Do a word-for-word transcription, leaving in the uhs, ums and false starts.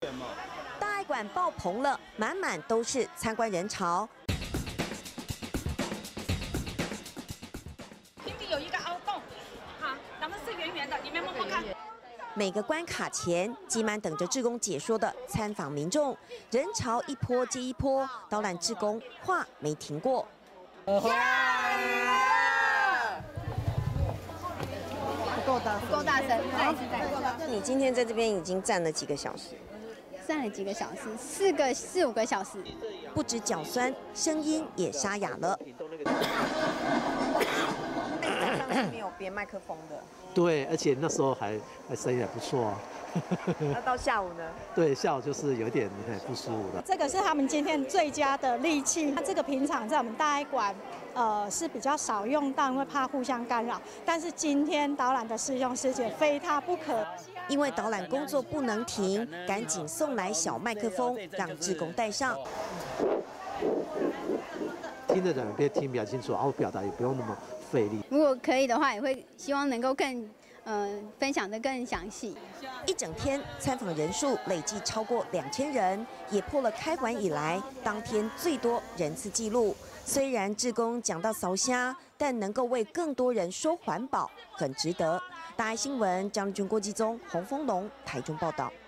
大爱馆爆棚了，满满都是参观人潮。 平底有一个凹洞，好，咱们是圆圆的，里面摸摸看。 每个关卡前挤满等着志工解说的参访民众，人潮一波接一波，导览志工话没停过。 不够大， 不够大声，再一次，再一次。 那你今天在这边已经站了几个小时？ 站了几个小时，四个四五个小时。 不止脚酸，声音也沙哑了。上是没有别麦克风的。 对，而且那时候还还声音还不错啊。 那到下午呢？ 对，下午就是有点很不舒服的。 这个是他们今天最佳的利器。那这个平常在我们大爱馆，呃是比较少用到，因为怕互相干扰。但是今天导览的师兄师姐非他不可。 因为导览工作不能停，赶紧送来小麦克风，让志工带上。 听的人别听比较清楚，然后表达也不用那么费力。 如果可以的话，也会希望能够更。 嗯、呃，分享得更详细。 一整天参访人数累计超过两千人，也破了开馆以来当天最多人次纪录。虽然志工讲到扫虾，但能够为更多人说环保，很值得。大爱新闻张立军、郭继宗、洪峰龙台中报道。